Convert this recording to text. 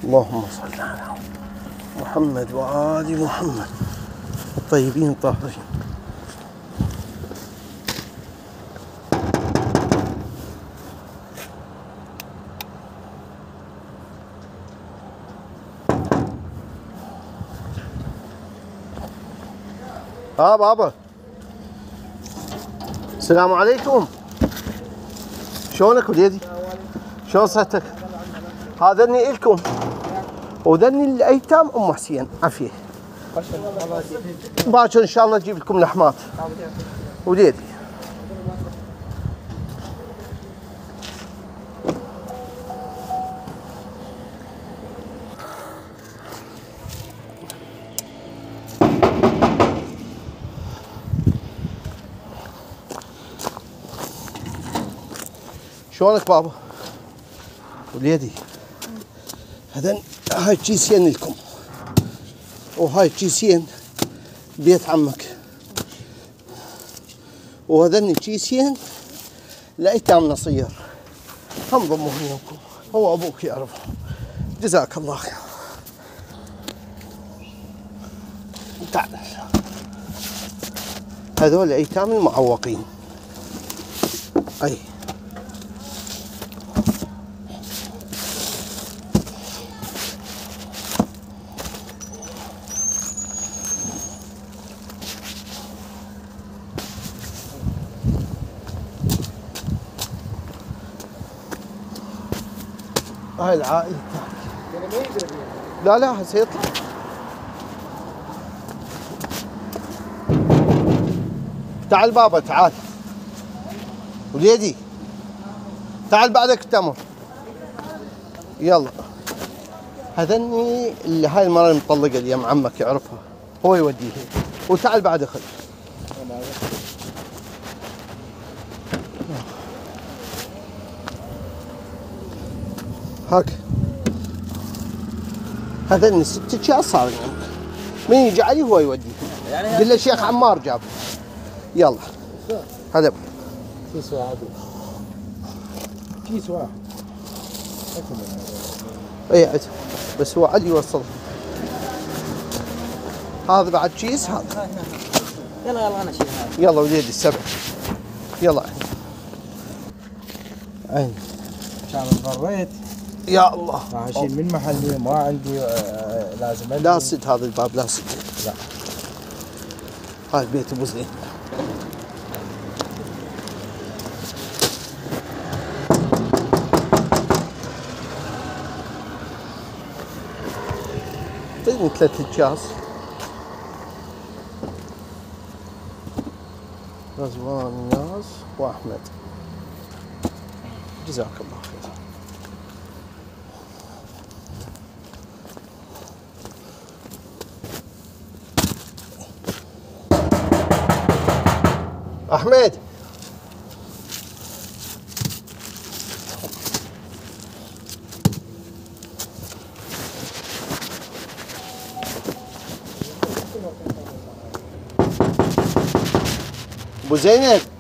اللهم صل على محمد وآل محمد طيبين طاهرين. بابا السلام عليكم، شلونك وليدي؟ شلون صحتك؟ هذني إلكم وذني الايتام ام حسين عافيه. باكر ان شاء الله اجيب لكم لحمات وليدي. شلونك بابا؟ وليدي هاي كيسين لكم وهاي كيسين بيت عمك وهذني كيسين لأيتام نصير هم ضموهم لكم، هو أبوك يعرفه. جزاك الله خير. تعال هذول أيتام المعوقين. أي هاي العائلة لا هسه يطلع. تعال بابا تعال وليدي، تعال بعدك تمر. يلا هذني اللي هاي المرة المطلقة اللي يم عمك يعرفها هو يوديها. وتعال بعد خذ. هاك هذني 6 أشياء صار من يجي عليه هو يوديه. قل له شيخ عمار جاب. يلا هذا كيس واحد. كيس واحد. اي بس هو علي يوصل. هذا بعد كيس هذا. يلا انا اشيل هذا. يلا وليدي 7. يلا عين. عشان اضطريت يا الله راح اشيل من محلي ما عندي لازم لا سد هذا الباب لا سد. لا هاي البيت ابو زين. اعطيني 3 اكياس. رزوان ناس واحمد جزاك الله خير. احمد ابو زينب